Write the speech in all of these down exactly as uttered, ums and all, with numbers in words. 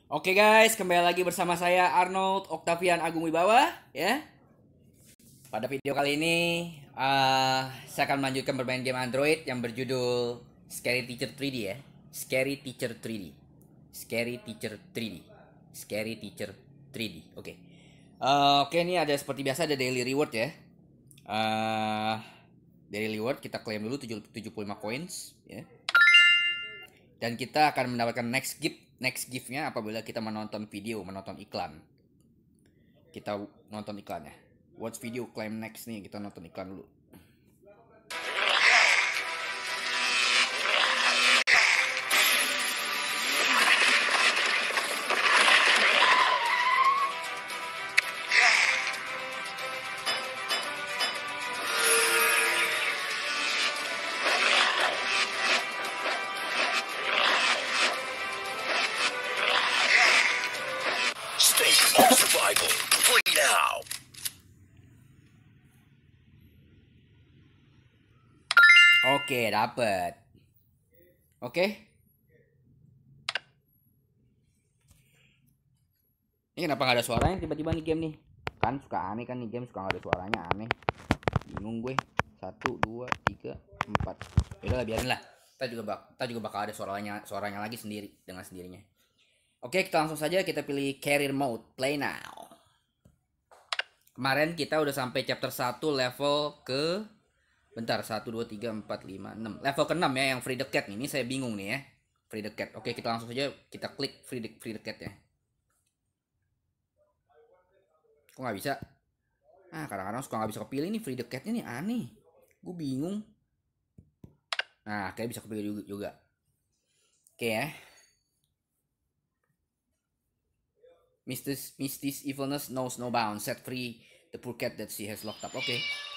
Oke guys, kembali lagi bersama saya Arnold Octavian Agung Wibawa ya. Pada video kali ini uh, saya akan melanjutkan bermain game Android yang berjudul Scary Teacher tiga D ya. Scary Teacher tiga D. Scary Teacher tiga D. Scary Teacher tiga D. Oke. Okay. Uh, Oke, okay, ini ada seperti biasa ada daily reward ya. Uh, daily reward kita klaim dulu tujuh puluh lima coins ya. Dan kita akan mendapatkan next gift. Next gift-nya apabila kita menonton video, menonton iklan. Kita nonton iklan ya. Watch video claim next nih, kita nonton iklan dulu. Survival, play now. Oke, dapet. Oke. Ini kenapa nggak ada suaranya tiba-tiba nih game nih? Kan suka aneh kan nih game, suka nggak ada suaranya, aneh. Bingung gue. Satu, dua, tiga, empat. Yaudah lah, biarin lah. Kita juga bak, kita juga bakal ada suaranya, suaranya lagi sendiri dengan sendirinya. Oke, kita langsung saja kita pilih career mode, play now. Kemarin kita udah sampai chapter satu level ke bentar, satu dua tiga empat lima enam. Level ke enam ya yang free the cat nih. Ini saya bingung nih ya. Free the cat. Oke, kita langsung saja kita klik free the, free the cat ya. Kok nggak bisa? Ah, kadang-kadang suka nggak bisa kepilih nih free the catnya nih, aneh. Gue bingung. Nah, kayak bisa kepilih juga. juga. Oke ya. Misty's, Misty's evilness knows no bounds. Set free the poor cat that she has locked up. Oke. Okay.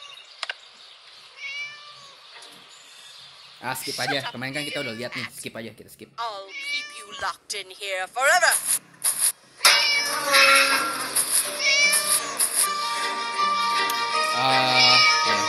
Ah, skip aja. Kemarin kan kita udah lihat nih. Skip aja, kita skip. I'll keep you locked in here forever. Ah, okay.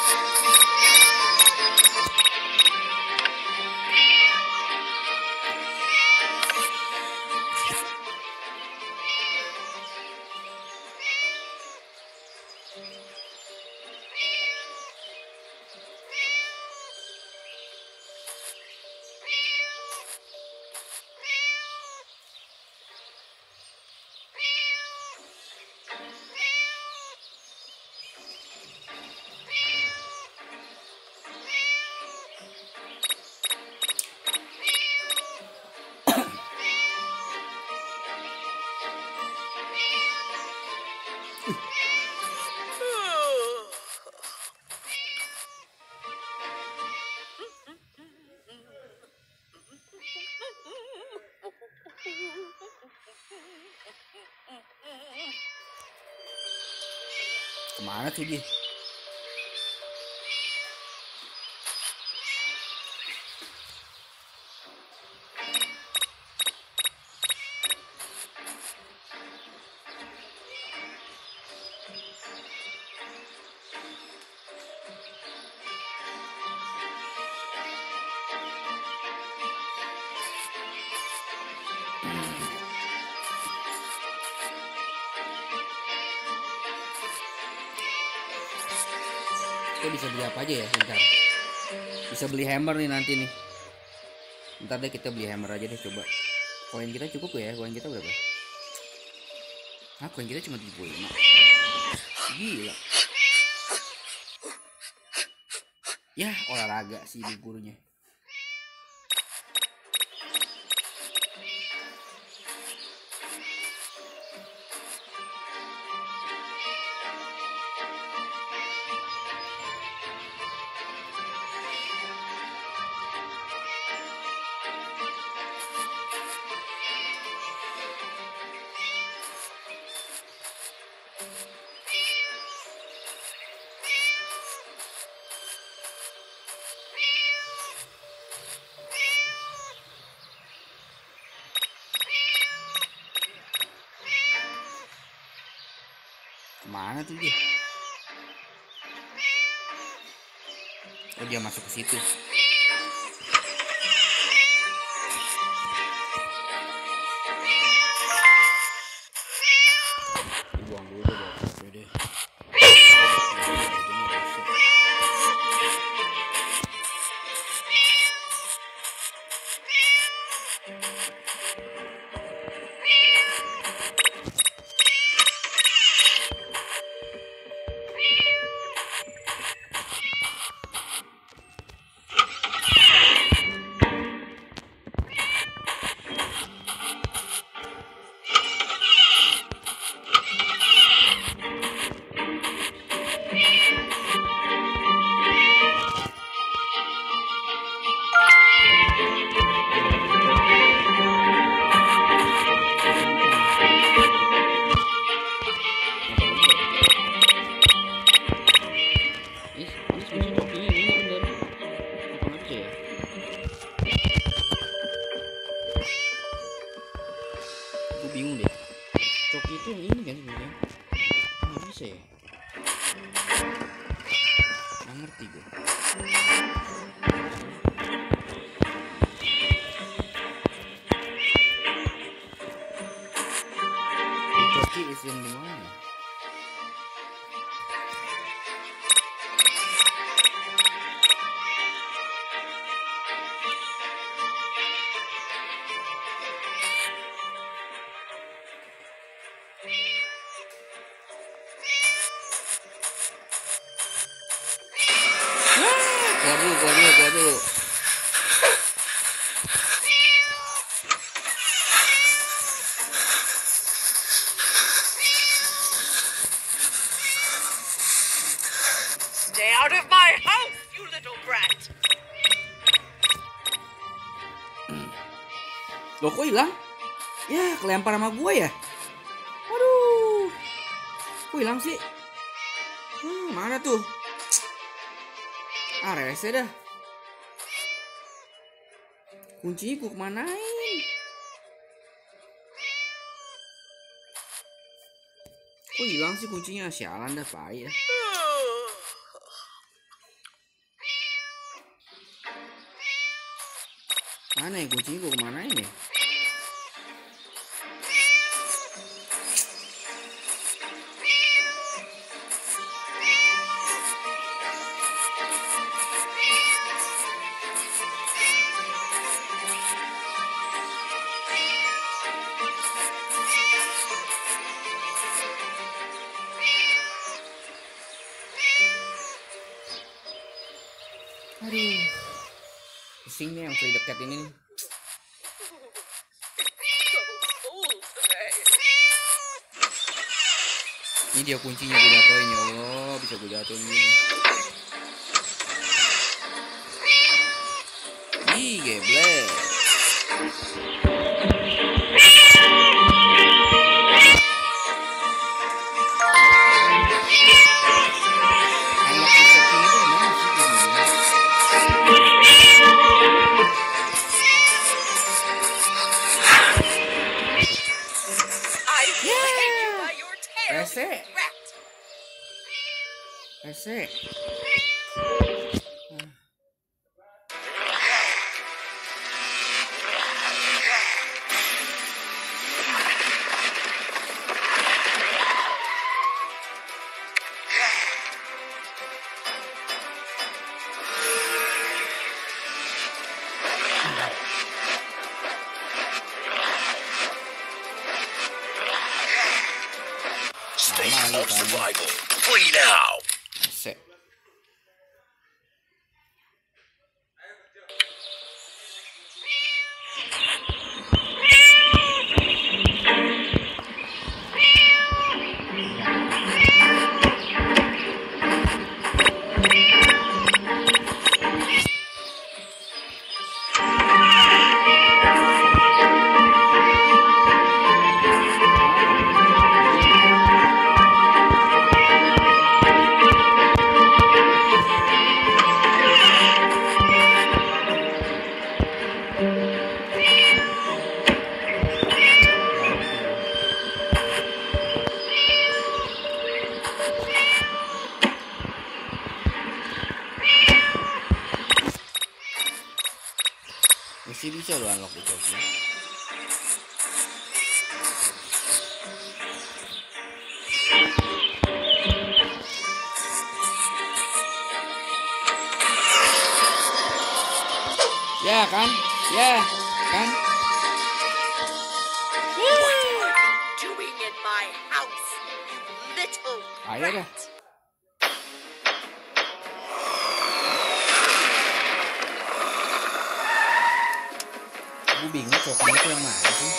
Kemana tuh dia? Kita bisa beli apa aja ya, bentar. Bisa beli hammer nih nanti nih. Bentar deh, kita beli hammer aja deh, coba. Koin kita cukup ya? Koin kita berapa? Ah, koin kita cuma tujuh puluh lima. Gila. Ya, olahraga sih ibu gurunya. Kemana tuh dia? Oh, dia masuk ke situ. Bingung deh, coki itu yang ini kan sebenarnya nggak bisa ya, nggak ngerti gue. Coki is yang dimana? Keluar dulu, keluar dulu, keluar dulu. Stay out of my house, you little brat. Loh, kok hilang? Ya, kelempar sama gue ya. Waduh, kok hilang sih? Hmm, mana tuh? Ah, rese dah. Kuncinya gue kemanain? Kok hilang sih kuncinya? Sialan dah, pahit dah. Mana ya kuncinya gue kemanain ya? Aduh, pusing nih yang free dekat ini nih. Ini dia kuncinya, gue jatuhin, ya Allah, bisa gue jatuhin gini. Ih, geblek. Rese, rese. State of survival. Play now. Rese. Masih bisa lo unlock itu sih. Ya kan? Ya kan? cokinya itu yang mana sih?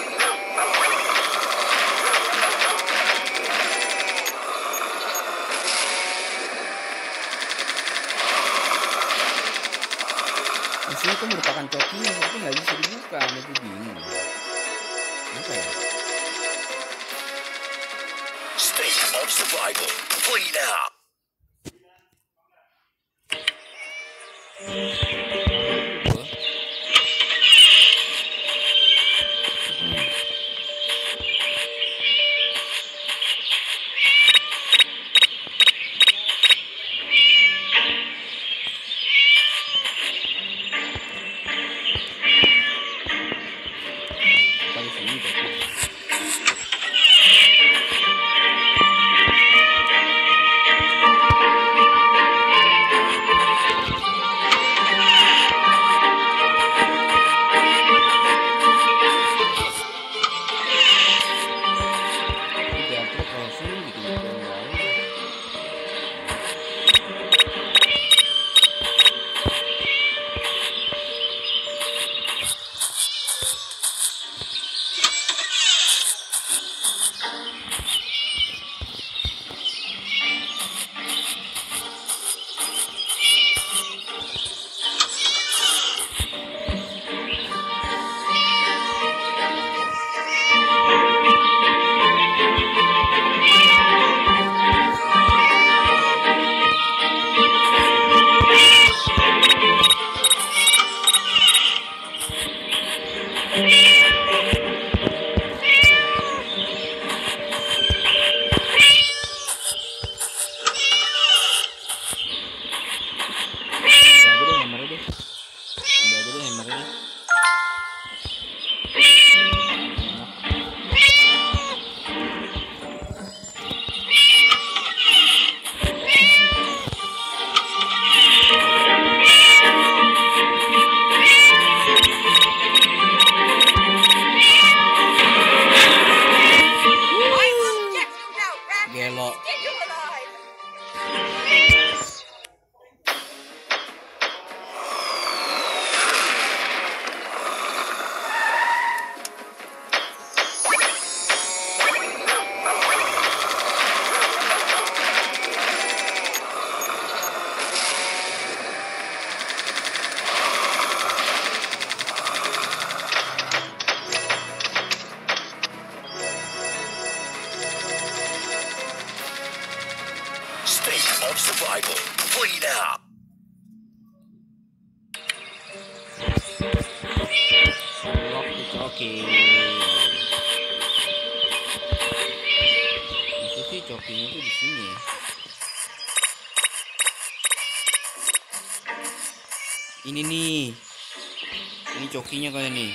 Mesinnya itu merupakan cokinya, tapi nggak bisa dibuka, itu bingung. Apa ya? State of survival. Play now. Survival. Play now. Unlock the jockey. Itu sih jokinya tuh di sini ya. Ini nih. Ini jokinya kayak nih.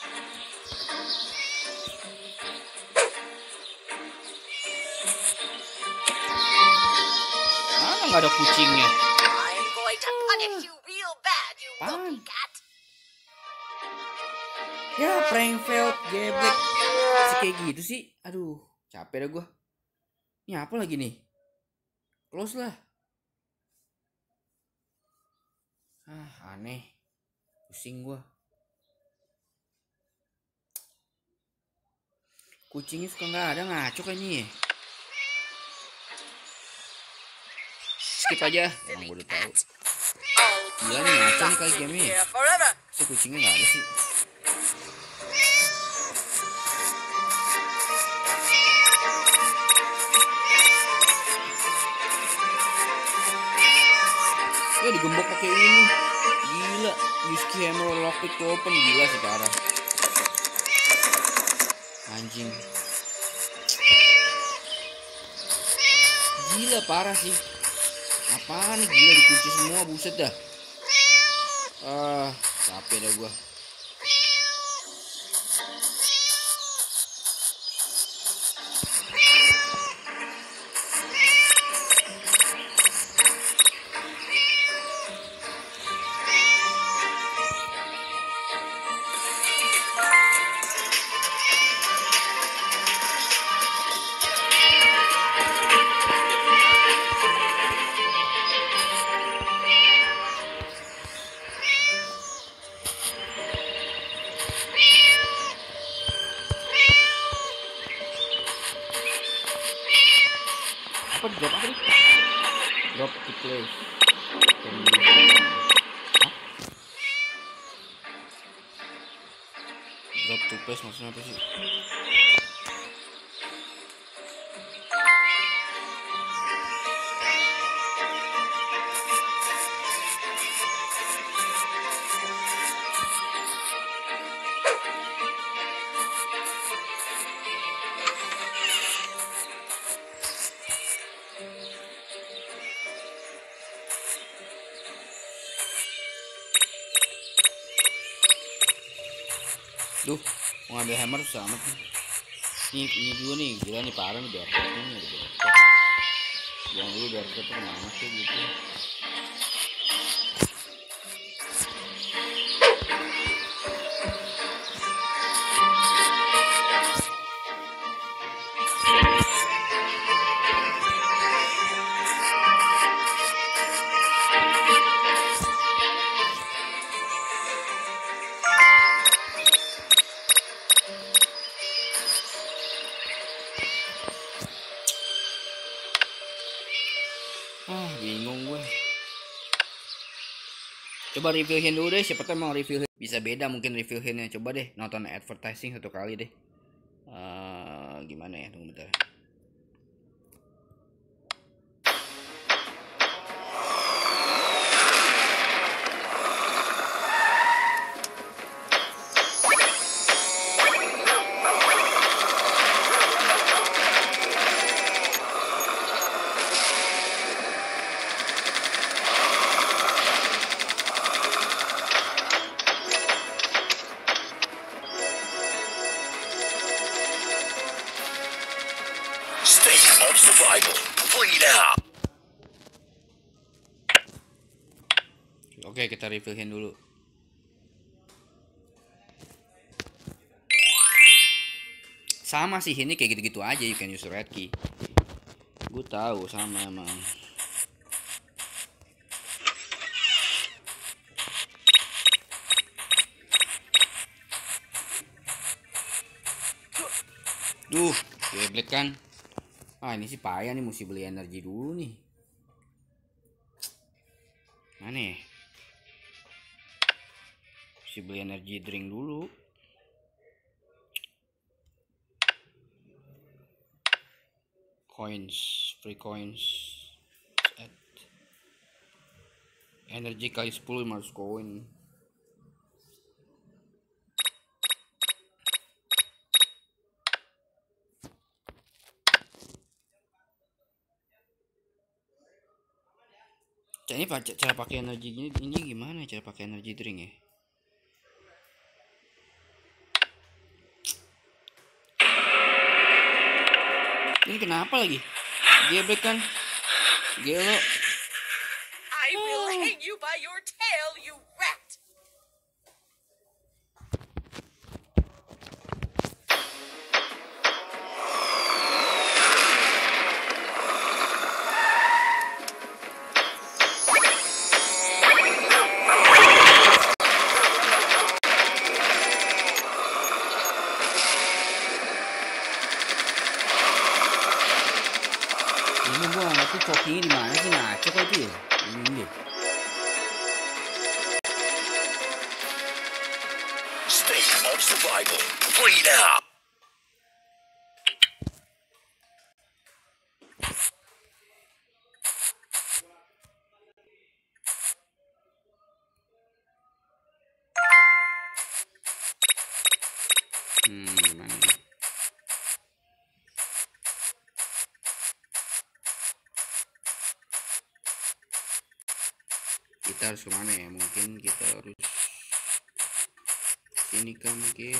Mana nggak ada kucingnya? I'm going to punish you real bad, you Pan. lucky cat. Ya, prank failed, geblek. Masih kayak gitu sih. Aduh, capek dah gua. Ini apa lagi nih? Close lah. Ah, aneh. Pusing gua. Kucingnya suka nggak ada, ngaco kayaknya ya. Skip aja. Emang gua udah tahu. Gila nih, ngaco nih kali game-nya ya. Forever. Si kucingnya nggak ada sih. Ya digembok pakai ini. Gila, use camera lockpick to open, gila sih parah. Anjing. Gila parah sih. Apaan nih, gila dikunci semua, buset dah. Ah, capek dah gua. apa drop apa nih? Drop to place. Drop to place maksudnya apa sih? Duh, mau ngambil hammer susah amat nih. Ini, ini dulu nih, gila nih parah nih biar cepet nih, biar cepet. Jangan dulu biar cepet tuh kemana sih gitu. Ah, bingung gue. Coba review hand dulu deh, siapa tahu emang review hand bisa beda mungkin review handnya. Coba deh nonton advertising satu kali deh. Uh, gimana ya, tunggu bentar. State of survival. Bleed out. Oke, kita review hand dulu. Sama sih, ini kayak gitu-gitu aja, you can use red key. Gue tahu sama emang. Duh, geblek kan. Ah, ini sih payah nih, mesti beli energi dulu nih. Mana ya? Mesti beli energi drink dulu. Coins, free coins. Add. Energi kali sepuluh lima ratus koin. Ini cara pakai energi gini, ini gimana cara pakai energi drink ya? Ini kenapa lagi? Geblek kan? Gelo. I will hang you by your tail, you rat! Ini gua nggak ngerti cokinya di mana sih, ngaco kok itu ya? Ini deh. State of survival. Bleed out. Hmm, gimana nih? Kita harus kemana ya? Mungkin kita harus sini kan mungkin.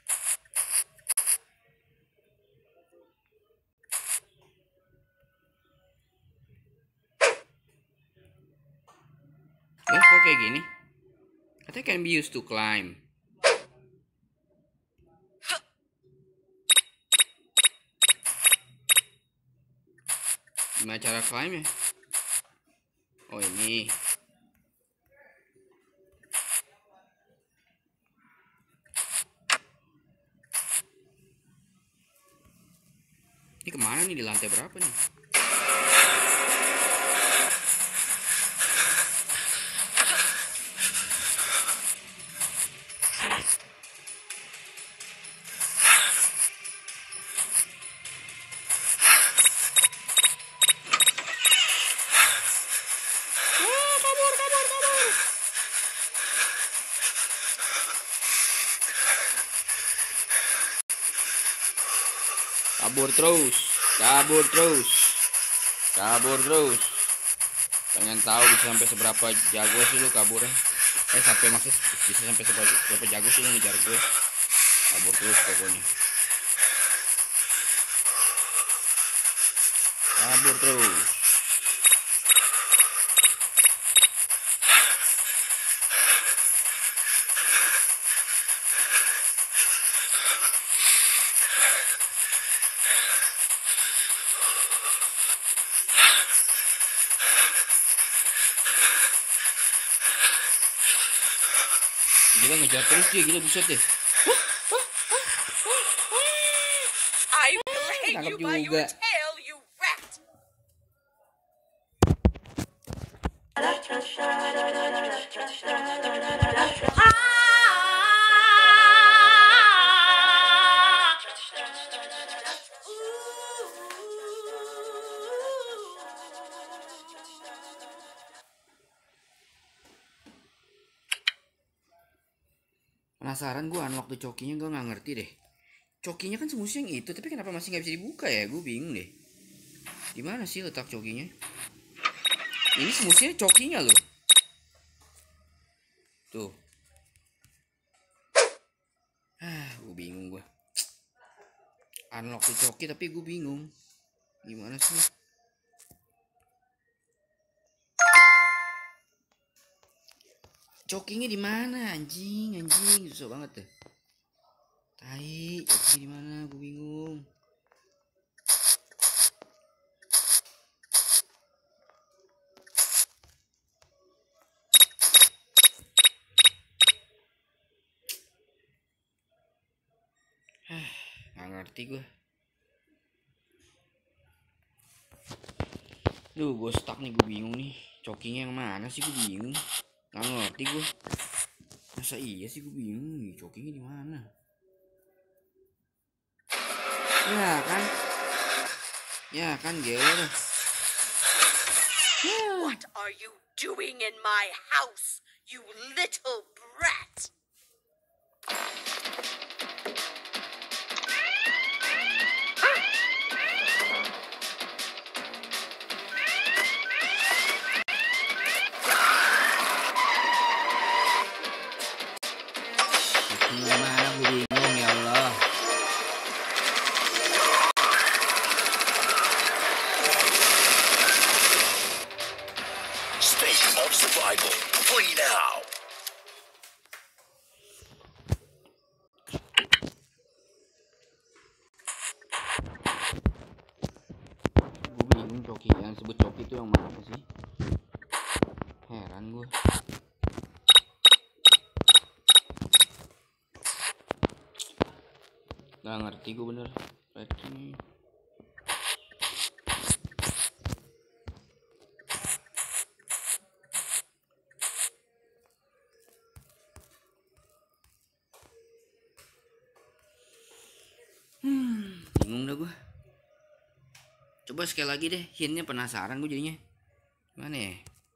Eh, kok kayak gini? Katanya can be used to climb. Gimana cara climb ya? Oh ini. Ini kemana nih, di lantai berapa nih? Kabur terus, kabur terus, kabur terus. Pengen tahu bisa sampai seberapa jago sih lu kaburnya? Eh sampai maksud bisa sampai seberapa, seberapa jago sih lu ngejar gue? Kabur terus pokoknya. Kabur terus. Gila ngejar terus dia, gila buset deh. I will hang Nangkep you by your juga. tail, you rat! Penasaran gue unlock tuh cokinya, gue nggak ngerti deh. Cokinya kan semuanya yang itu, tapi kenapa masih nggak bisa dibuka ya? Gue bingung deh. Gimana sih letak cokinya? Ini semuanya cokinya loh. Tuh. Ah, gue bingung gue. Unlock tuh coki tapi gue bingung. Gimana sih? Cokinya di mana anjing, anjing susah banget deh. Tai, cokinya di mana? Gue bingung. Hah, nggak ngerti gue. Duh, gue stuck nih, gue bingung nih. Cokinya yang mana sih, gue bingung. Nggak ngerti gue. Masa iya sih, gue bingung nih. Cokinya di mana? Ya kan? Ya kan, gila. What are you doing in my house, you little brat? Cokinya mana, gue bingung ya Allah. State of survival. Play now. Gue bingung coki yang disebut coki itu yang mana sih? Heran gue. Gak ngerti gue bener. Ini. Hmm, bingung dah gue. Coba sekali lagi deh, hintnya penasaran gue jadinya. Gimana ya?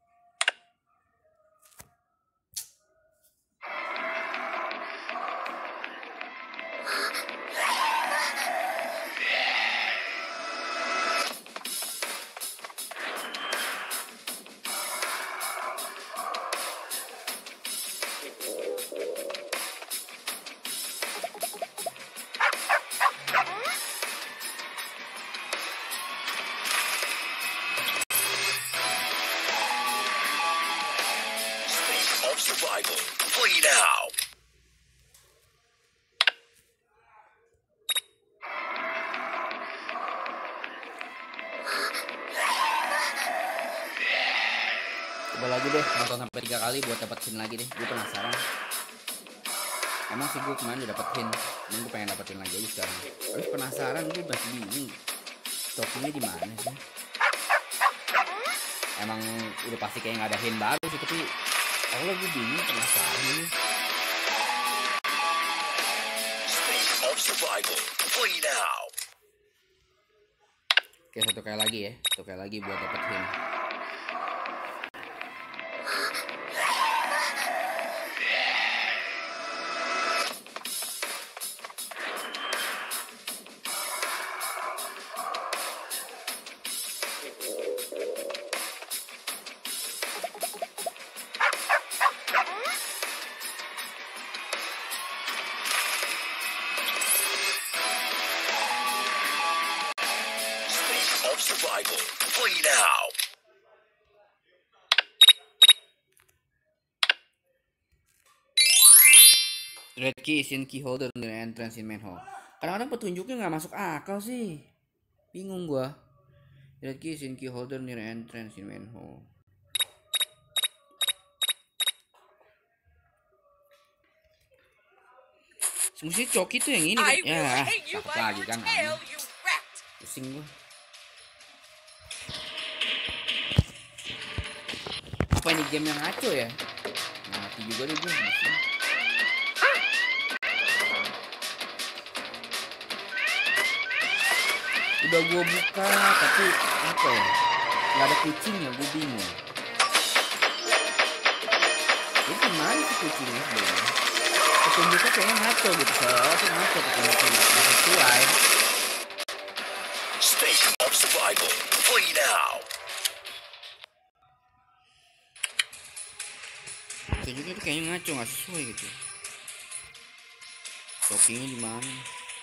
State of survival. Play now. Coba lagi deh, nonton sampai tiga kali buat dapat hint lagi deh. Gue penasaran. Emang sih gue kemarin udah dapet hint, emang gue pengen dapetin lagi aja sekarang. Tapi penasaran, gue masih bingung. Cokinya di mana sih? Emang udah pasti kayak nggak ada hint baru sih, tapi kalau gue bingung, penasaran ini. State of survival. Play now. Oke, satu kali lagi ya, satu kali lagi buat dapet hint. of survival. Play now. Red key is in key holder near entrance in main hall. Kadang-kadang petunjuknya nggak masuk akal sih. Bingung gua. Red key is in key holder near entrance in main hall. Semestinya coki tuh yang ini kan? I will Ya, hang you takut by lagi your kan. tail, you rat. Pusing gua. Apa ini game yang ngaco ya? Mati juga deh gua. Udah gua buka tapi apa ya? Gak ada kucingnya, gua bingung. Ini gimana sih kucingnya sebenarnya? Petunjuknya kayaknya ngaco gitu, soalnya tuh ngaco petunjuknya nggak sesuai. State of survival. Play now. Petunjuknya tuh kayaknya ngaco, nggak sesuai gitu. Cokinya di mana?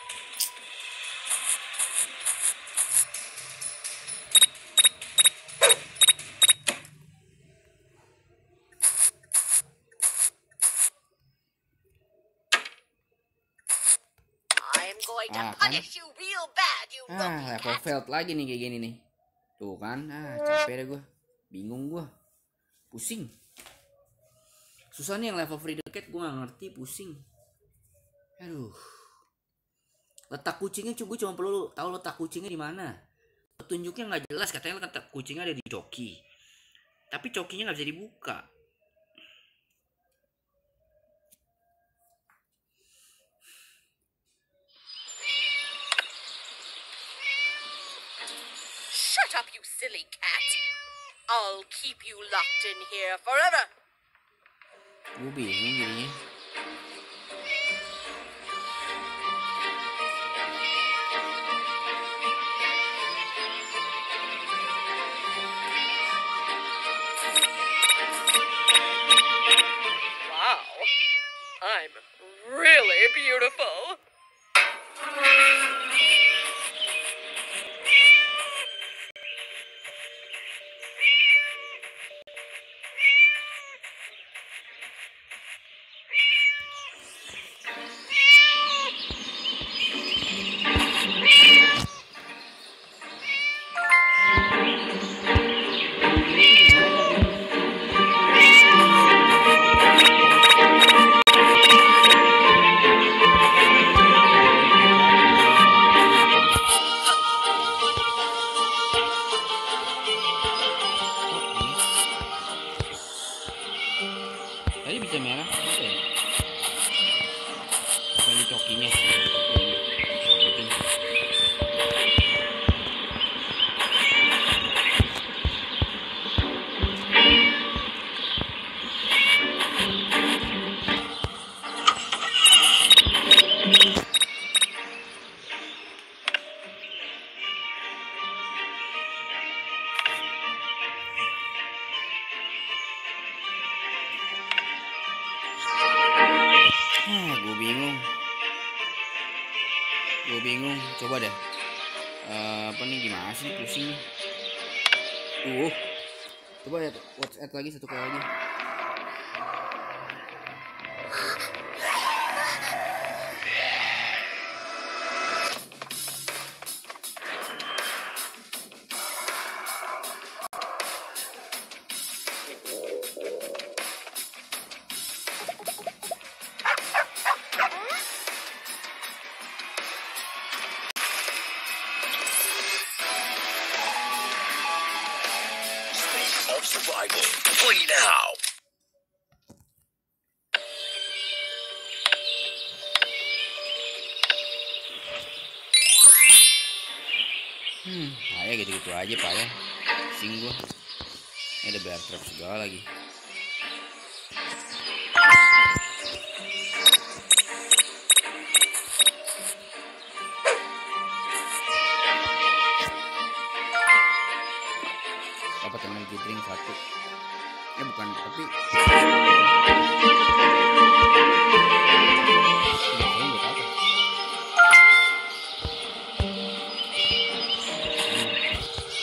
I'm going to Ah, kan? punish you real bad, you Ah, lucky level rat. failed lagi nih kayak gini nih. Tuh kan, ah capek deh gue. Bingung gue. Pusing. Susah nih yang level free deket gue gak ngerti, pusing. Aduh. Letak kucingnya gue cuma perlu tahu letak kucingnya di mana. Petunjuknya nggak jelas, katanya letak kucingnya ada di coki. Tapi cokinya nggak bisa dibuka. Shut up, you silly cat. I'll keep you locked in here forever. Gue bingung jadinya. Wow. I'm really beautiful. Tadi bisa merah apa ya? Apa ini cokinya? Mungkin. Ah, gue bingung. Gue bingung. Coba deh. Eh, apa nih gimana sih pusing? Uh. Coba ya WhatsApp lagi satu kali lagi. State of survival. Play now. Hmm, kayak gitu-gitu aja pak ya. Pusing gue. Ini ada bear trap segala lagi. Dapat teman gathering satu. Eh bukan, tapi Tidak tahu buat apa. Hmm.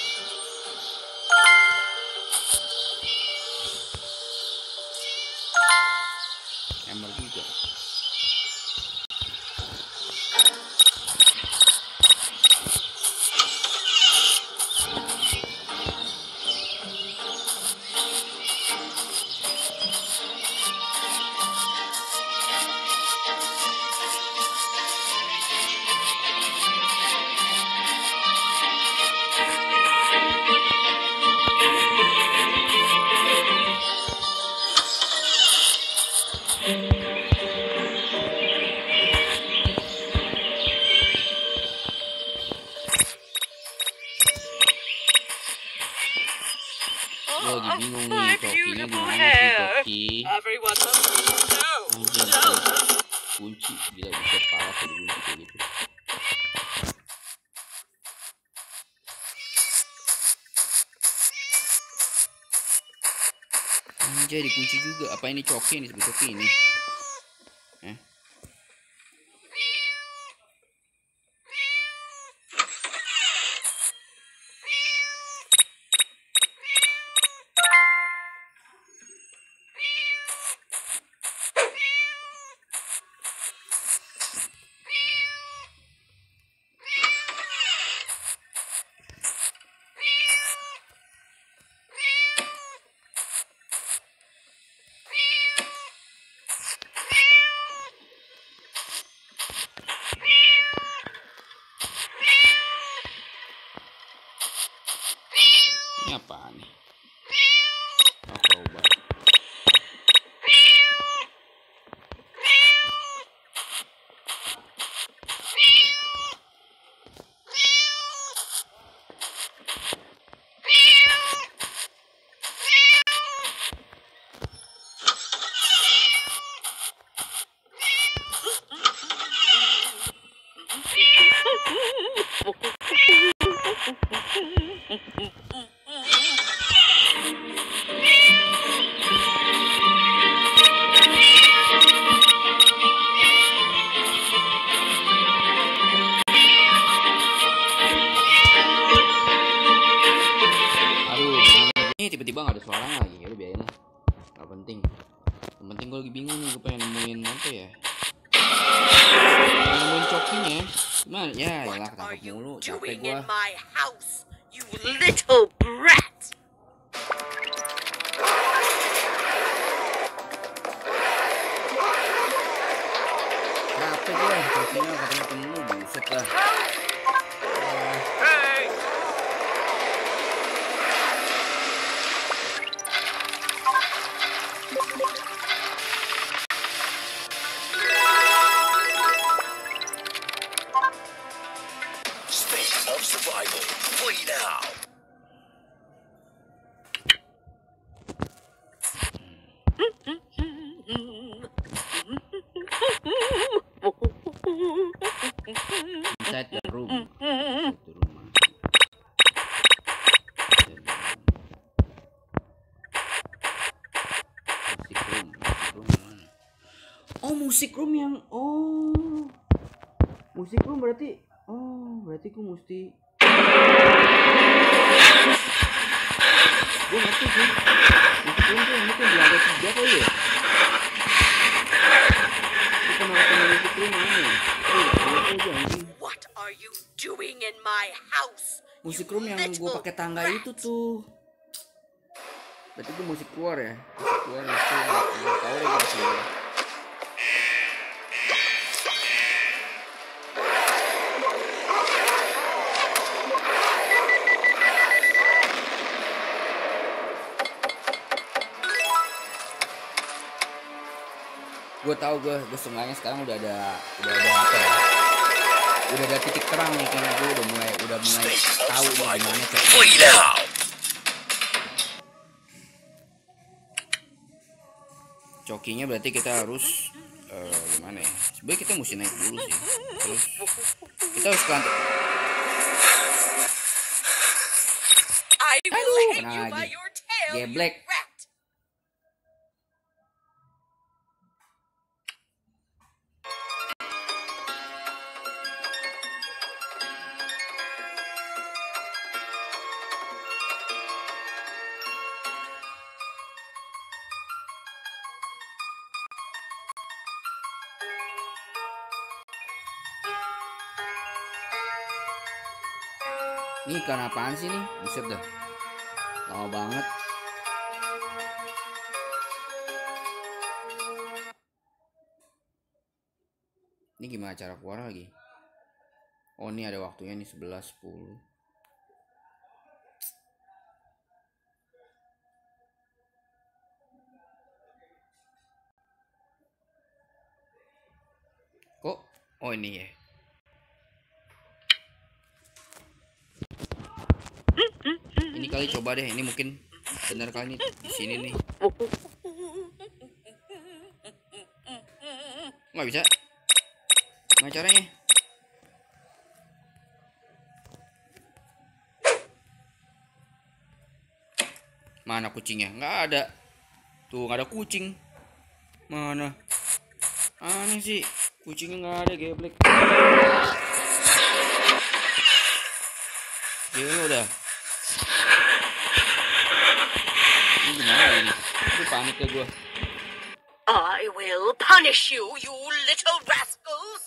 kunci. Everyone must leave now. Anjing, kunci. Gila, bisa parah tuh kunci kayak gitu. Anjay, dikunci juga. Apa ini coki ini? Disebut coki ini. Eh? Ini apa nih? Oh, crowbar. Tiba-tiba nggak ada suaranya lagi, ya udah biarin lah, nggak penting. Yang penting gue lagi bingung nih, gue pengen nemuin apa ya, pengen nemuin cokinya. Gimana ya, yalah ketangkep mulu, capek gue. You little brat. Capek gue, cokinya katanya ketemu, buset lah. Survival. Play now. Inside the room. Inside the rumah. Music room. Music room mana? Oh, music room yang oh. Music room berarti oh, berarti gue mesti gue ngerti sih. Music room tuh yang itu di lantai tiga kali ya. Gue pernah ketemu music room mana ya? Oh, aja anjing. What are you doing in my house? Musik room yang gue pakai tangga itu tuh. Berarti gue musik keluar ya. Musik keluar itu nggak tahu deh gue sih. Gue tahu gue gue seenggaknya sekarang udah ada udah ada apa ya? Udah ada titik terang nih, kayaknya gue udah mulai udah mulai tahu nih gimana cara. Cokinya berarti kita harus uh, gimana ya? Sebenarnya kita mesti naik dulu sih. Terus kita harus ke lantai. Aduh, kena lagi. Geblek. Ini ikan apaan sih nih? Buset dah. Lama banget. Ini gimana cara keluar lagi? Oh, ini ada waktunya nih sebelas sepuluh. Kok? Oh, ini ya. Ini kali coba deh, ini mungkin benar kali nih di sini nih. Nggak bisa. Gimana caranya? Mana kucingnya? Nggak ada. Tuh nggak ada kucing. Mana? Aneh sih. Kucingnya nggak ada, geblek. Gila udah. Ini gimana ini? Ini panik ya gue. I will punish you, you little rascals!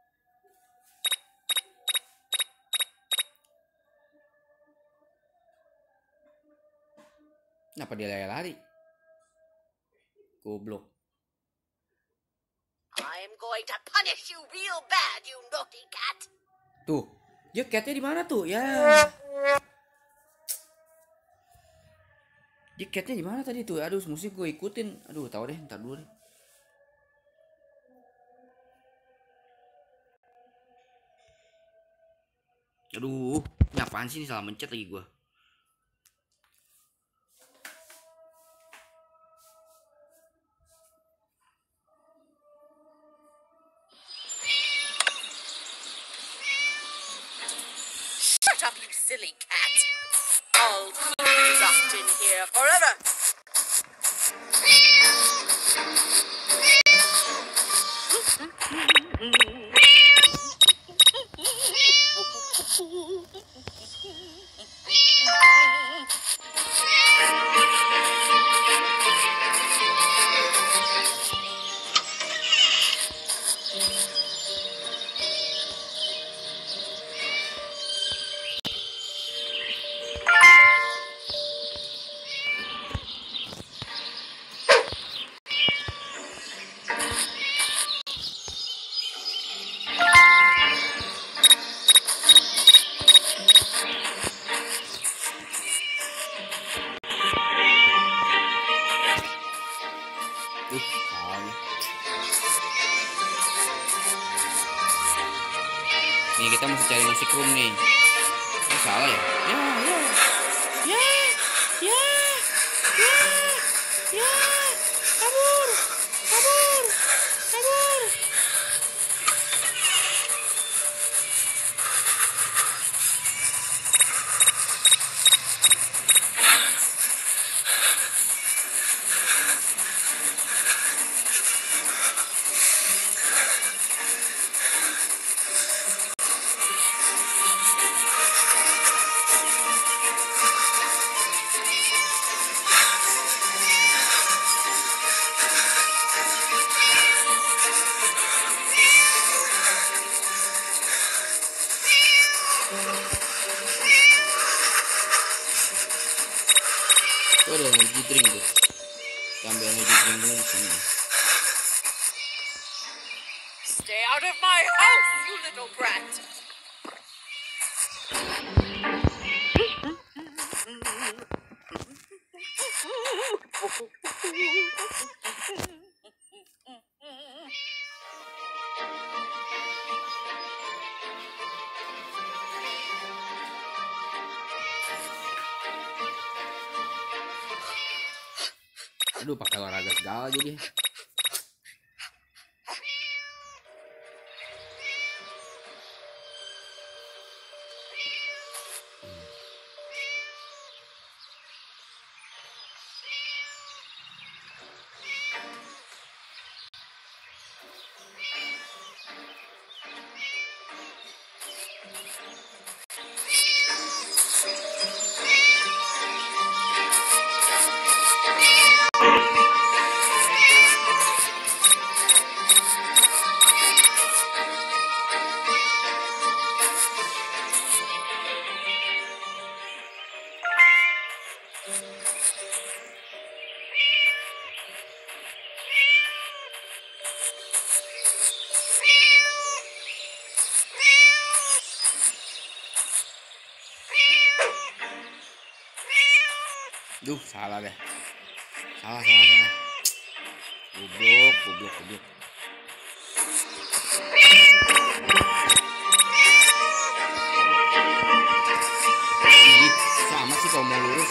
Kenapa dia lari-lari? Goblok. I'm going to punish you real bad, you naughty cat! Tuh, dia catnya di mana tuh? Ya. Dia catnya di mana tadi tuh? Aduh, musik gue ikutin. Aduh, tahu deh, ntar dulu deh. Aduh, ini apaan sih, ini salah mencet lagi gue. Shut up, you silly cat! I'll keep you locked in here forever! Tuh, salah. Nih kita mesti cari musik room nih. Ini salah ya? Ya, ya. Ya, ya, ya, ya. Kabur, kabur, kabur. Tuh ada energy drink tuh. Kita ambil energy drink dulu di sini. Stay out of my house, you little brat! Aduh, pakai olahraga segala jadi. Duh, salah deh. Salah, salah, salah. Goblok, goblok, goblok. Ih, sama sih kalau mau lurus.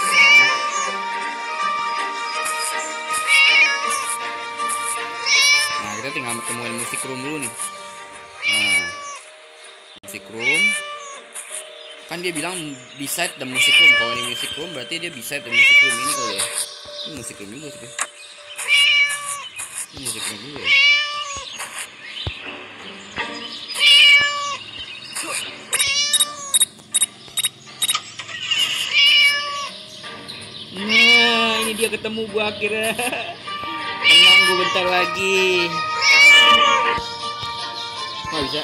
Nah, kita tinggal kita temuin musik room dulu nih. Nah, musik room. Kan dia bilang beside the music room. Kalau ini music room berarti dia beside the music room ini kali ya. Ini musik room juga sih. Ini musik room juga ya. Nah, ini dia ketemu gua akhirnya. Tenang, gua bentar lagi. Oh, bisa.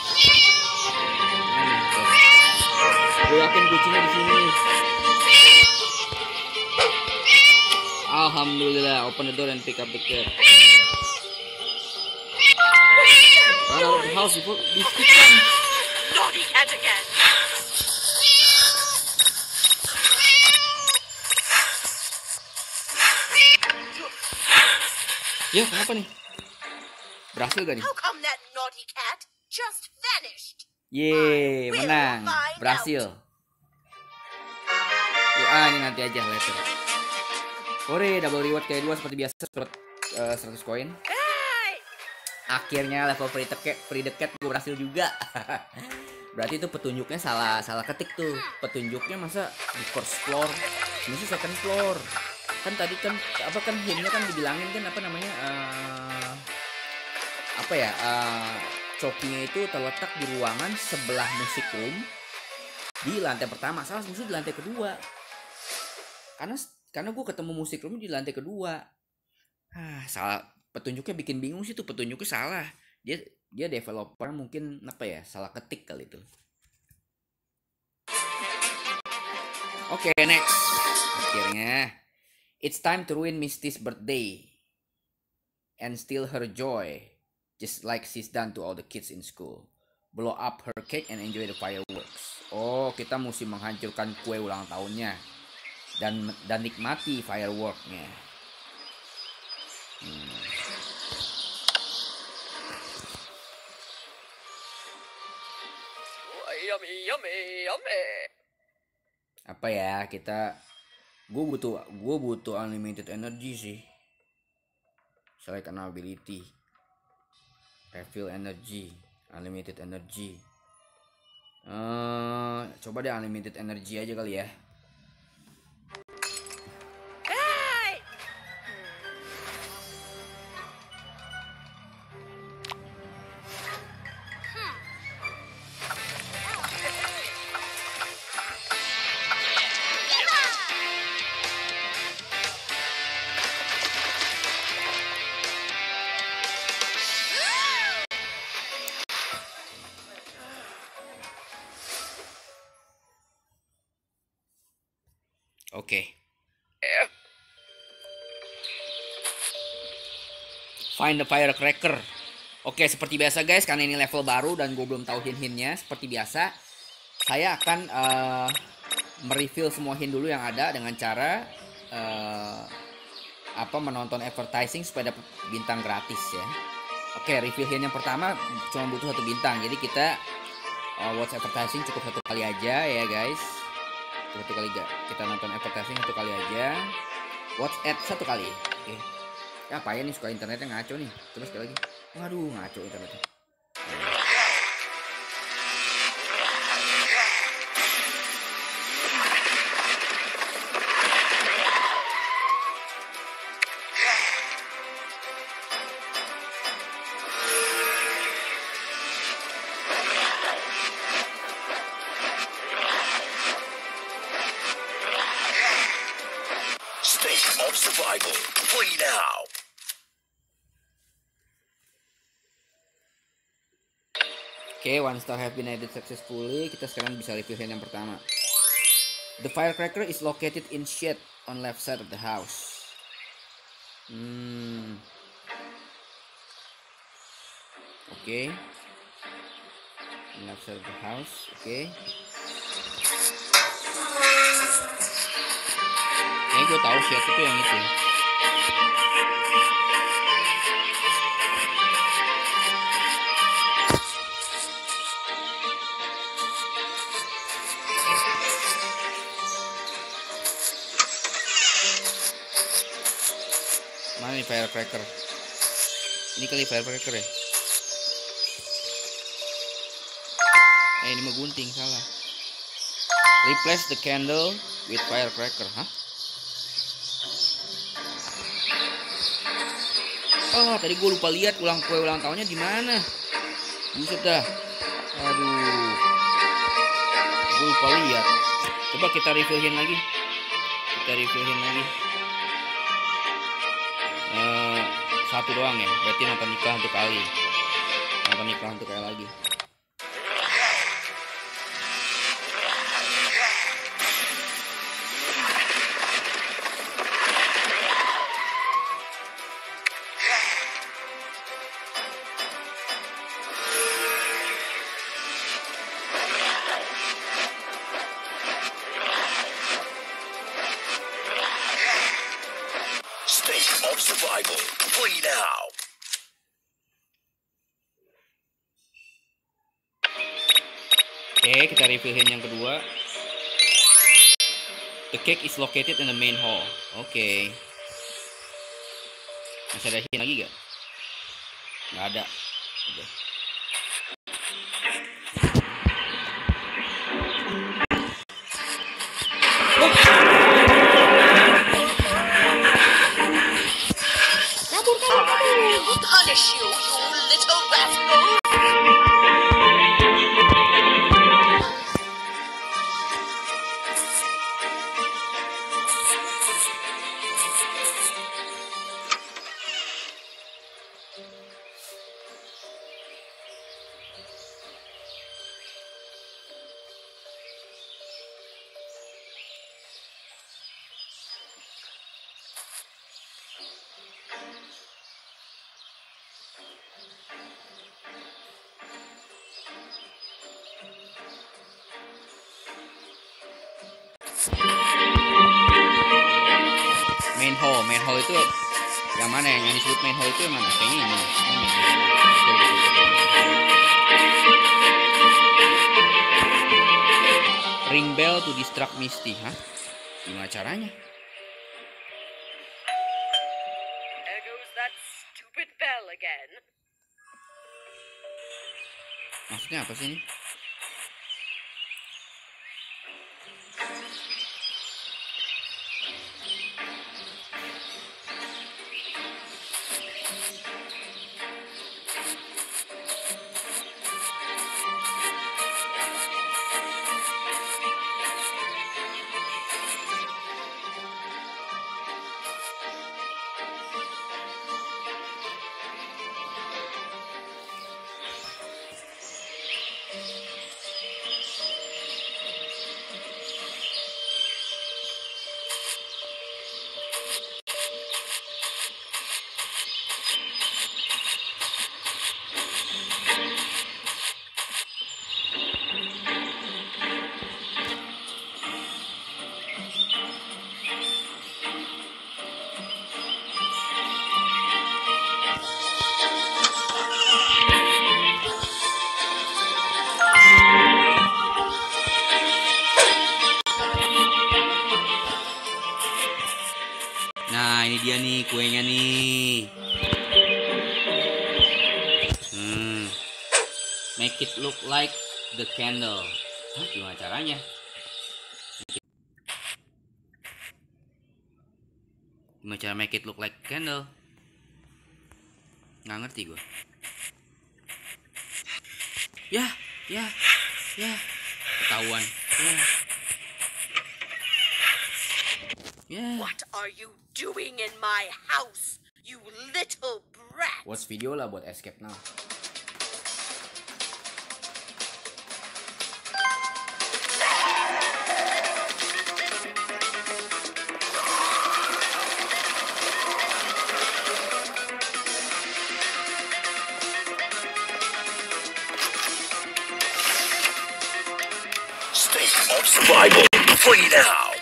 Gue yakin kucingnya di sini. Alhamdulillah, open the door and pick up the cat. Run out of the house before this kid comes. Naughty cat again. Ya, kenapa nih? Berhasil gak nih? How come that naughty cat just vanished? Yeay, menang. Berhasil. Ah, ini nanti aja later. Ore, double reward kayak dua seperti biasa, uh, seratus koin. Akhirnya level free ticket, free ticket gue berhasil juga. Berarti itu petunjuknya salah salah ketik tuh. Petunjuknya masa di first floor, ini sih second floor. Kan tadi kan apa kan hintnya kan dibilangin kan apa namanya uh, apa ya uh, cokinya itu terletak di ruangan sebelah musik room di lantai pertama. Salah musuh di lantai kedua. Karena karena gue ketemu musik room di lantai kedua. Ah, salah petunjuknya bikin bingung sih tuh, petunjuknya salah. Dia dia developer mungkin apa ya, salah ketik kali itu. Oke, okay, next. Akhirnya it's time to ruin Misty's birthday and steal her joy, just like she's done to all the kids in school. Blow up her cake and enjoy the fireworks. Oh, kita mesti menghancurkan kue ulang tahunnya dan dan nikmati fireworknya. Hmm. Yummy, yummy, yummy. Apa ya, kita gue butuh gue butuh unlimited energy sih. Select an ability, refill energy, unlimited energy. Uh, coba deh unlimited energy aja kali ya. Oke. Okay. Find the firecracker. Oke, okay, seperti biasa guys, karena ini level baru dan gue belum tahu hint-hintnya. Seperti biasa, saya akan uh, mereveal semua hint dulu yang ada dengan cara uh, apa menonton advertising supaya dapat bintang gratis ya. Oke, okay, reveal hint yang pertama cuma butuh satu bintang. Jadi kita uh, watch advertising cukup satu kali aja ya guys. Satu kali gak kita nonton advertising satu kali aja, watch ad satu kali. Oke, okay. Ya apa ya nih, suka internetnya ngaco nih. Coba sekali lagi. Waduh, ngaco internetnya. Of survival. Play now. Oke, okay, one star have been added successfully. Kita sekarang bisa review yang pertama. The firecracker is located in shed on left side of the house. Hmm. Oke. Okay. Left side of the house. Oke. Okay. Ini gue tahu shed itu yang itu. Mana nih firecracker? Ini kali firecracker ya. Eh ini mah gunting, salah. Replace the candle with firecracker, hah? Oh tadi gue lupa lihat ulang kue ulang tahunnya di mana. Buset dah. Aduh. Gue lupa lihat. Coba kita refillin lagi. Kita refillin lagi. Uh, satu doang ya. Berarti nonton nikah untuk kali. Nonton nikah untuk kali lagi. Of survival. Play now. Oke, kita refillin yang kedua. The cake is located in the main hall. Oke. Masih ada hint lagi gak? Nggak ada. Oke. Punish you, you little rascal! Main hall, main hall itu yang mana ya? Yang disebut main hall itu yang mana? Kayaknya ini. Ring bell to distract Misty, hah? Gimana caranya? There goes that stupid bell again. Maksudnya apa sih ini? Nah ini dia nih kuenya nih. Hmm. Make it look like the candle. Hah, gimana caranya? Gimana cara make it look like candle? Nggak ngerti gue. Ya, ya, ya. Ketahuan. Ya. Yeah. What are you doing in my house, you little brat? Watch video lah buat escape now. State of survival. Play now.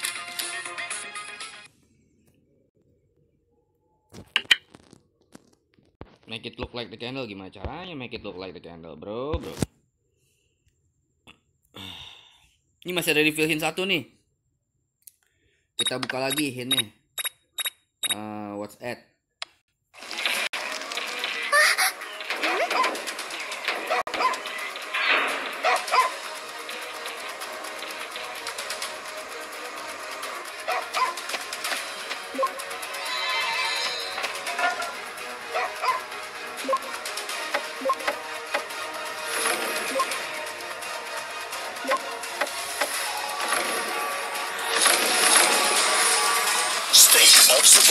Make it look like the candle, gimana caranya make it look like the candle, bro, bro. Ini masih ada reveal hint satu nih. Kita buka lagi hintnya. Uh, what's at?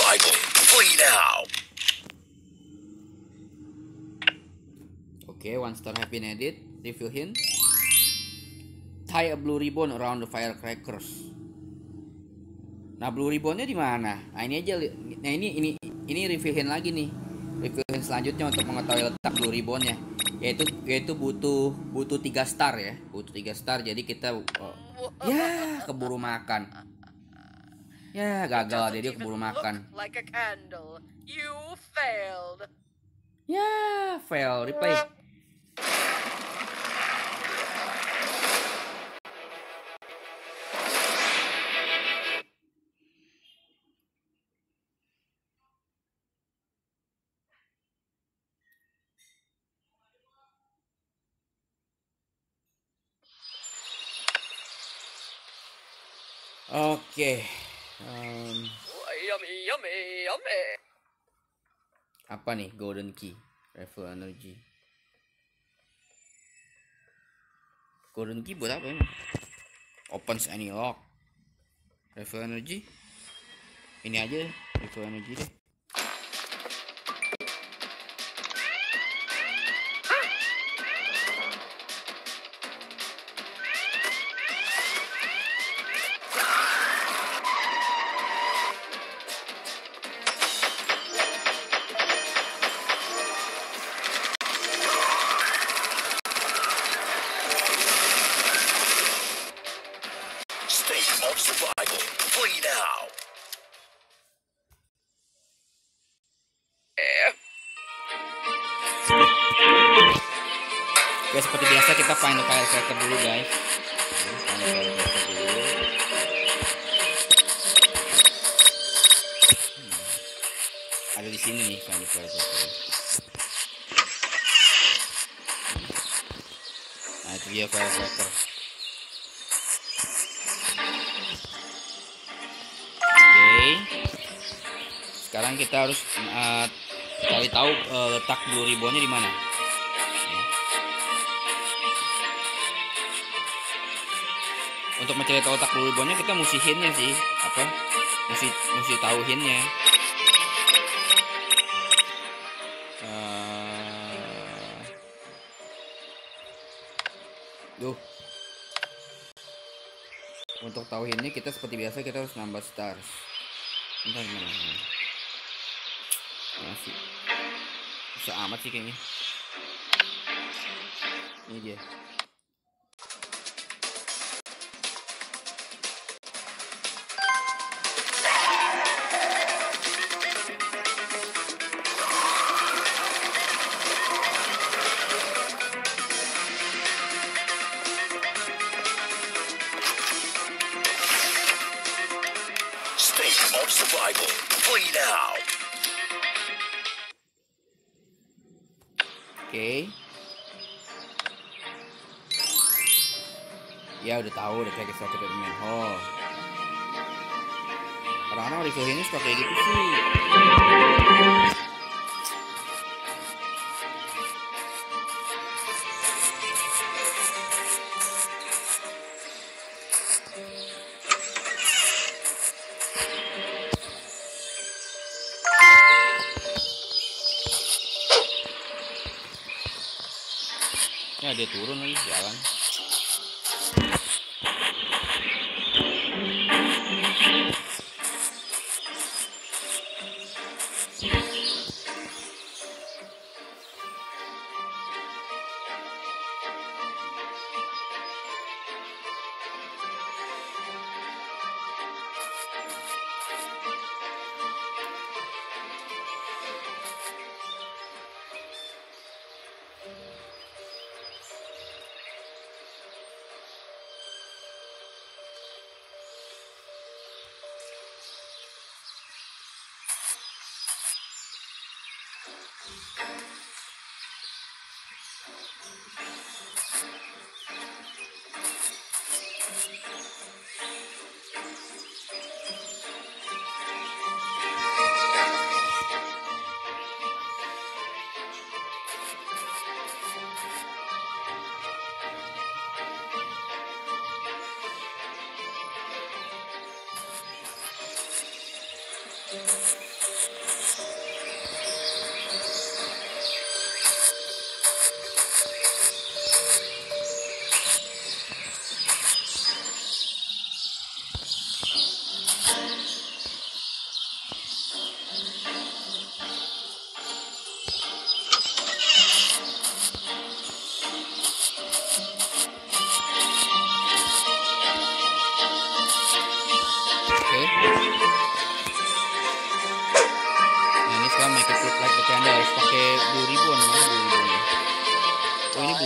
survival. Play now. Oke, one star have been added. Review hint. Tie a blue ribbon around the firecrackers. Nah, blue ribbonnya di mana? Nah, ini aja. Nah, ini ini ini review hint lagi nih. Review hint selanjutnya untuk mengetahui letak blue ribbonnya, yaitu yaitu butuh butuh tiga star ya. Butuh tiga star. Jadi kita oh, ya keburu makan. Ya, gagal jadi keburu makan. Like a candle. You failed. Ya, fail. Replay. Oke. Um, Yummy, yummy, yummy. apa nih? Golden key. Refill energy. Golden key buat apa ini? Opens any lock. Refill energy. Ini aja refill energy deh. State of survival. Play now. Oke, seperti biasa kita find the firecracker dulu guys. Find the firecracker dulu. Hmm. Ada di sini nih find the firecracker. Nah, itu dia firecracker. Oke. Sekarang kita harus uh, cari tahu uh, letak blue ribbonnya di mana. Untuk mencari tahu letak blue ribbonnya kita mesti hintnya sih, apa? Mesti mesti tahu hintnya. Uh, Duh. Untuk tahu hintnya kita seperti biasa kita harus nambah stars. Entah gimana. Masih bisa amat sih kayaknya. Ini dia. State of survival. Play now. Oke. Ya udah tahu udah kayak satu main hall. Orang-orang review ini suka kayak gitu sih. Ya dia turun lagi jalan.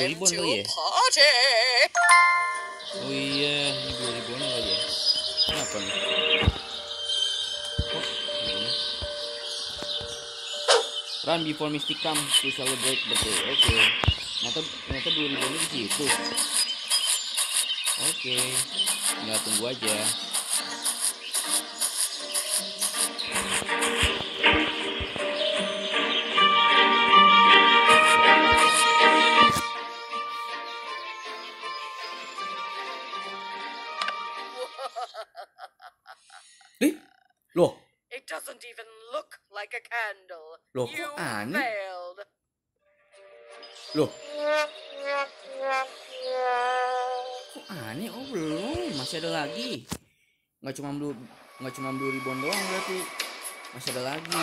ribuan to kali ya? party. Oh iya, ini dua ribuan kali ya? Kenapa nih? Oh, ini. Run before Mystic come to celebrate birthday. Oke. Okay. Ternyata ternyata dua ribuan di situ. Oke. Okay. Tinggal tunggu aja. Eh? Loh? It doesn't even look like a candle. Loh, kok You aneh? failed. Loh? Kok aneh? Oh belum, masih ada lagi. Nggak cuma dua, nggak cuma dua ribuan doang berarti. Masih ada lagi.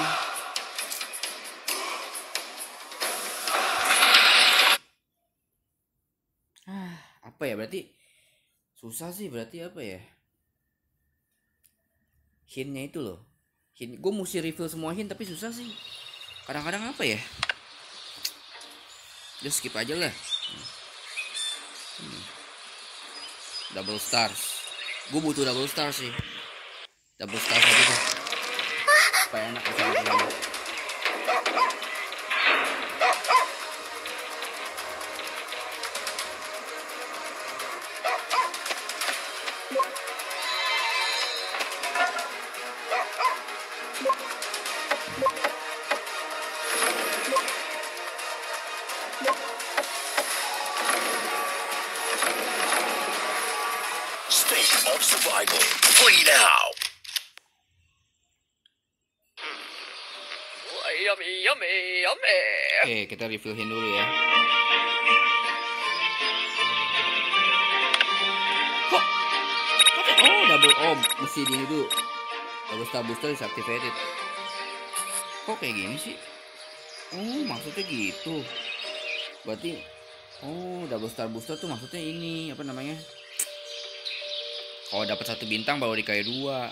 Ah, apa ya berarti? Susah sih berarti apa ya? Hintnya itu loh. Hint, gue mesti reveal semua hint tapi susah sih. Kadang-kadang apa ya? Udah skip aja lah. Hmm. Double stars. Gue butuh double stars sih. Double stars aja tuh. Supaya enak bisa. State of survival. Play now. Oh, yummy, yummy, yummy. Oke, kita revealin dulu ya. Kok? Oh, double oh, mesti di ini dulu. Double star booster is activated. Kok kayak gini sih? Oh, maksudnya gitu. Berarti oh, double star booster tuh maksudnya ini apa namanya? Kalau dapat satu bintang baru dikali dua.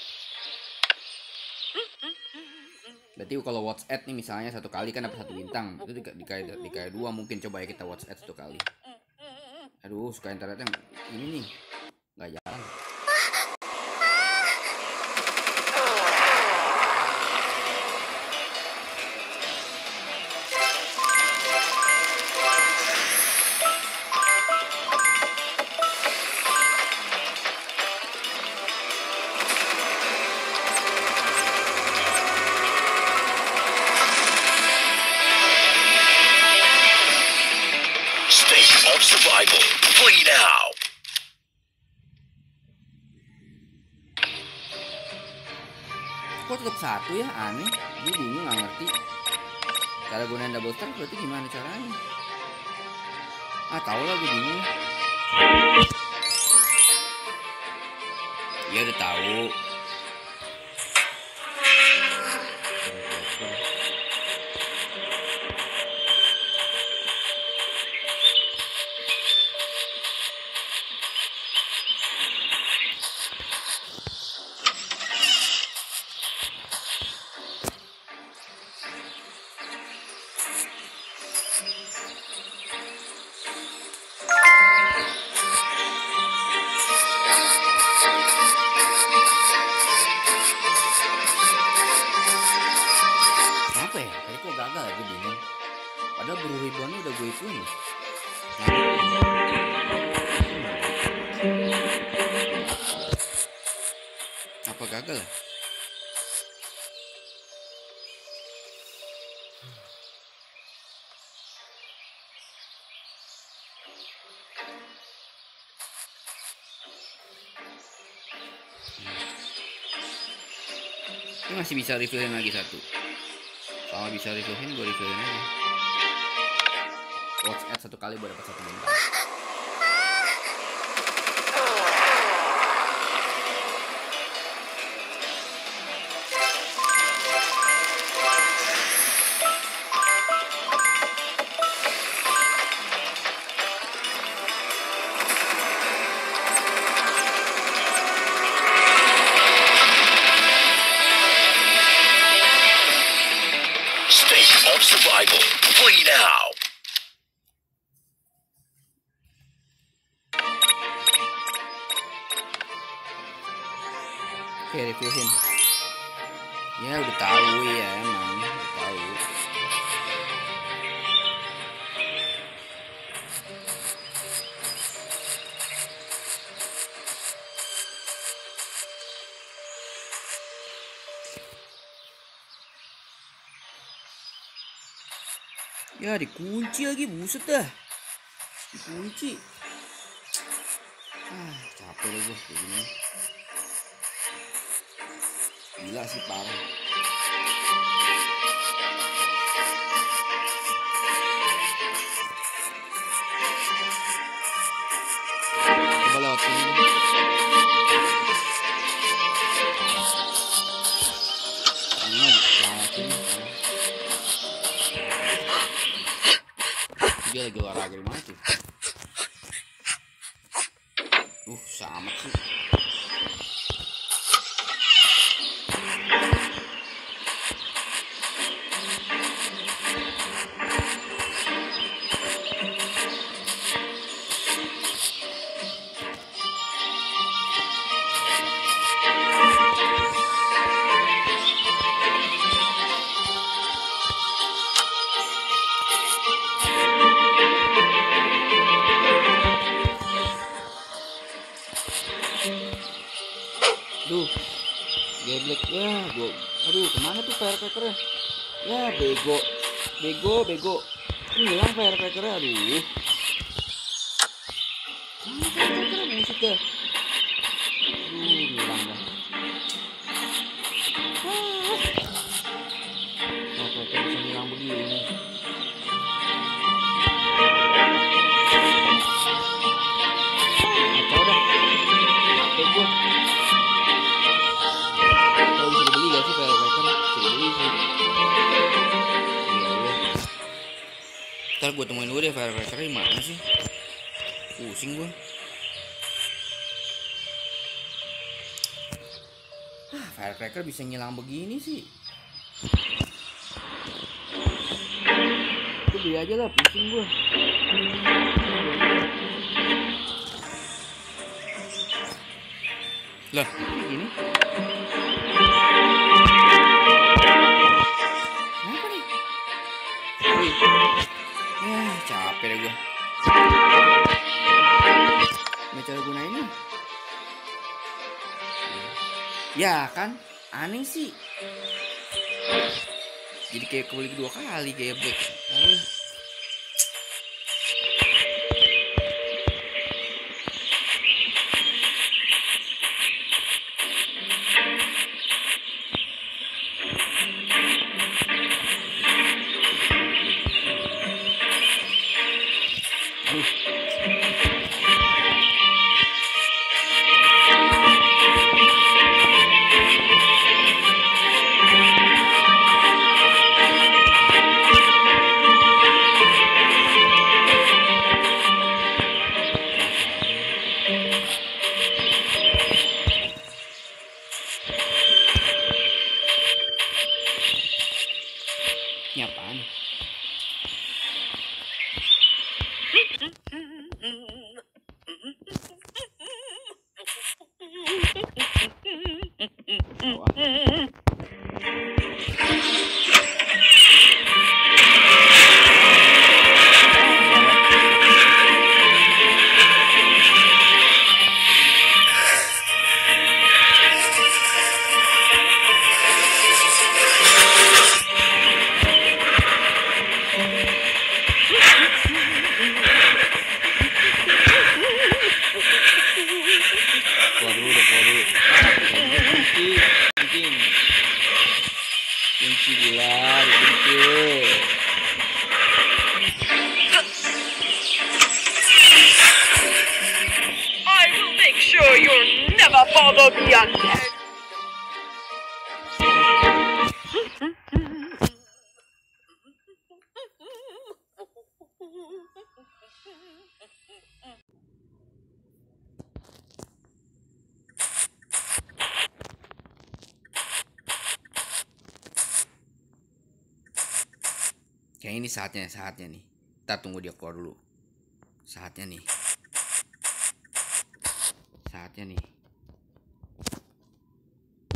Berarti kalau watch add nih misalnya satu kali kan dapat satu bintang, itu dikali dikali dua mungkin. Coba ya kita watch add satu kali. Aduh, suka internetnya ini nih nggak jalan. Survival. Play now. Kok tetap satu ya, aneh. Gue bingung nggak ngerti. Cara gunain double star berarti gimana caranya? Ah tau lah, gue bingung. Ya udah tahu. Padahal beribu-ribuannya udah gue ituin. Apa gagal? Ini masih bisa refillin lagi satu. Kalau bisa refillin, gue refillin aja. Watch add satu kali buat dapat satu bintang. State of survival. Play now. Oke, reviewin. Ya udah tahu ya emang udah tahu. Ya dikunci lagi, buset dah. Dikunci. Ah, capek deh gue kayak gini. Gila sih parah. Coba lewat sini. Ini lewat sini. Dia lagi olahraga di mana tuh? Uh, sama sih. Aduh, geblek ya, gua. Aduh, kemana tuh firecrackernya? Ya, bego, bego, bego. Hilang firecrackernya, aduh. Mana firecrackernya, buset dah. Aduh, hilang dah. Ah. Firecracker bisa hilang begini. Kacau dah. Capek gua. Ntar gue temuin dulu deh firecracker mana sih, pusing gue. Ah, firecracker bisa ngilang begini sih. Itu beli aja lah, pusing gue. Lah, gini. Kenapa nih? Wih. Ya, capek deh gue. Gak cara gunainnya. Ya kan, aneh sih. Jadi kayak kebeli dua kali kayak black. Aduh. Ini apaan? Follow me again. Kayak ini saatnya, saatnya nih. Kita tunggu dia keluar dulu. Saatnya nih. Saatnya nih.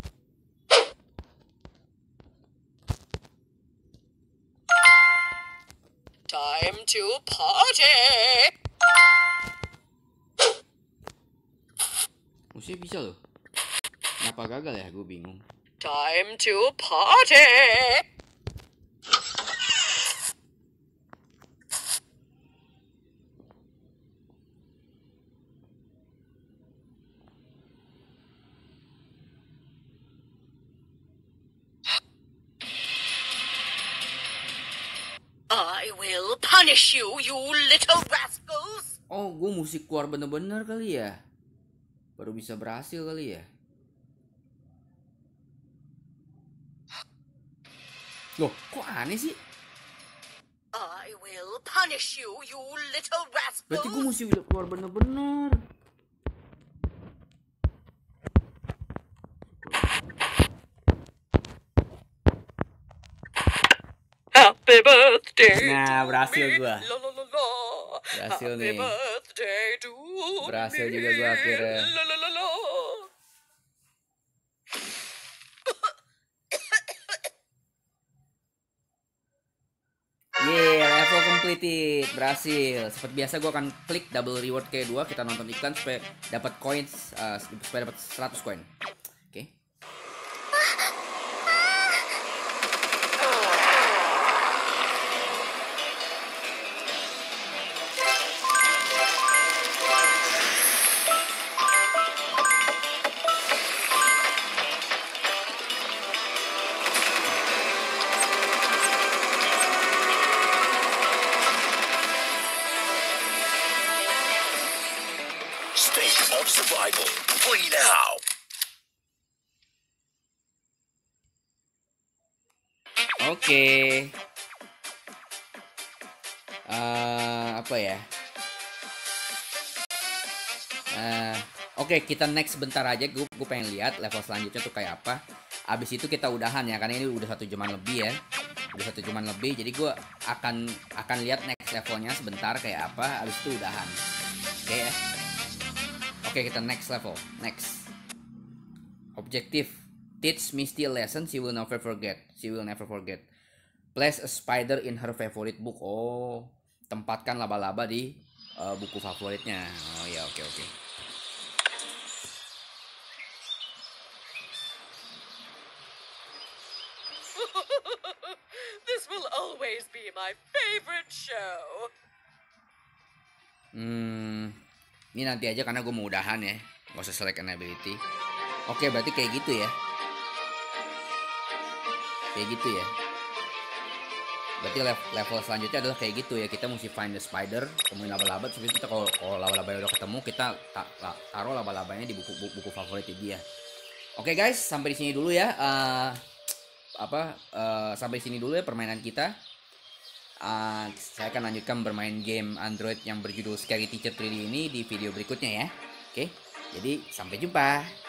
Time to party. Musiknya bisa loh. Kenapa gagal ya? Gue bingung. Time to party. I will punish you, you little rascals. Oh, gue mesti keluar bener-bener kali ya. Baru bisa berhasil kali ya. Loh, kok aneh sih? I will punish you, you little rascals. Berarti gue mesti keluar bener-bener. Happy birthday. Nah, berhasil gua. La, la, la, la. Berhasil Happy nih. birthday to Berhasil me. juga gua akhirnya. La, la, la, la. Yeay, level completed. Berhasil. Seperti biasa gue akan klik double reward kedua. Kita nonton iklan supaya dapat coins, uh, supaya dapat seratus koin. Oke. State of Survival. Play now. Oke. Eh, apa ya? Eh, Oke, kita next bentar aja. Gue gue pengen lihat level selanjutnya tuh kayak apa. Abis itu kita udahan ya, karena ini udah satu jaman lebih ya. Udah satu jaman lebih. Jadi gue akan akan lihat next levelnya sebentar kayak apa. Abis itu udahan. Oke ya. Oke, kita next level. Next. Objektif. Teach Misty a lesson she will never forget. She will never forget. Place a spider in her favorite book. Oh, tempatkan laba-laba di uh, buku favoritnya. Oh ya, oke oke. This will always be my favorite show. Hmm, ini nanti aja karena gue mau udahan ya. Gak usah select an ability. Oke, berarti kayak gitu ya. Kayak gitu ya. Berarti level, level selanjutnya adalah kayak gitu ya. Kita mesti find the spider, temuin laba-laba. Terus kita kalau kalau laba-labanya udah ketemu, kita ta ta taruh laba-labanya di buku buku, buku favorit dia. Oke guys, sampai di sini dulu ya. Uh, apa? Uh, sampai di sini dulu ya permainan kita. Uh, saya akan lanjutkan bermain game Android yang berjudul Scary Teacher tiga D ini di video berikutnya ya. Oke, jadi sampai jumpa.